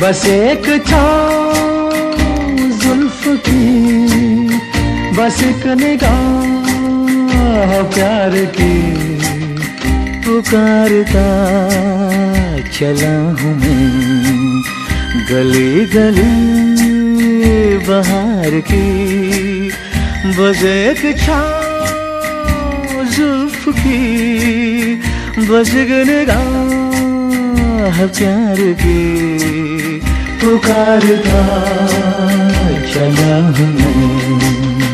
बस एक छाँव जुल्फ की, बस एक निगाह प्यार की, पुकारता चला हूँ मैं गली गली बहार की। बस एक छाँव जुल्फ की, बस एक निगाह प्यार की, पुकारता चला हूँ मैं।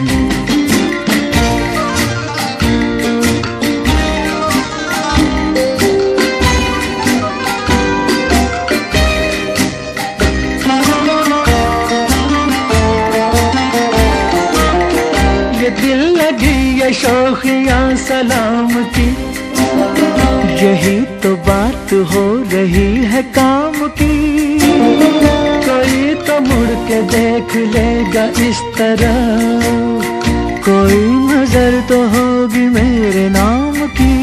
दिल लगी ये शौकियाँ सलाम की, यही तो बात हो रही है काम की। कोई तो मुड़ के देख लेगा इस तरह, कोई नजर तो होगी मेरे नाम की।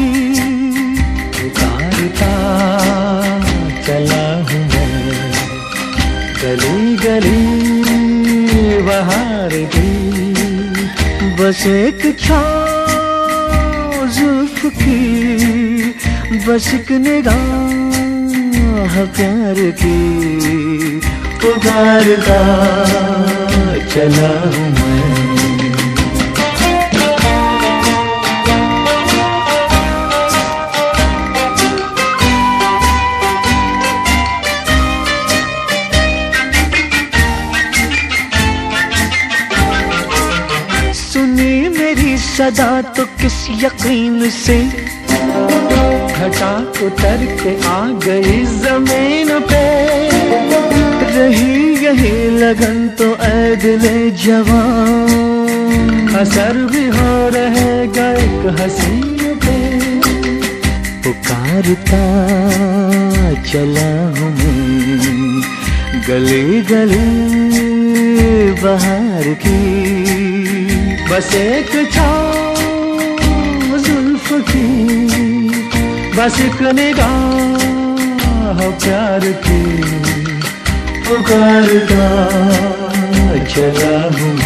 पुकारता चला हूँ मैं गली गली बहार की। बस एक छाँव जुल्फ की, बस एक निगाह प्यार की, पुकारता चला हूँ मैं। सुनी मेरी सदा तो किस यकीन से, घटा उतर के आ गई जमीन पे। रही यही लगन तो ऐ दिले जवान, असर भी हो रहेगा एक हसीन पे। पुकारता चला हूँ मैं गली गली बहार की। बस एक छाँव जुल्फ की, बस एक निगाह प्यार की, पुकारता चला हूँ।